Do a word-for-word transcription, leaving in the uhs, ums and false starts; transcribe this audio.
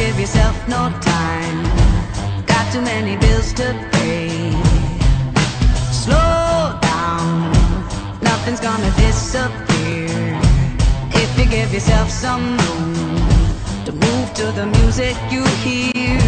give yourself no time, got too many bills to pay. Slow down, nothing's gonna disappear if you give yourself some room to move to the music you hear.